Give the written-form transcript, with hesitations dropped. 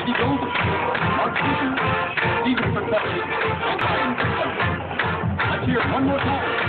Ricky Golden, Mark Fisher, Stephen McCutcheon, and Ryan McCutcheon. Let's hear it one more time.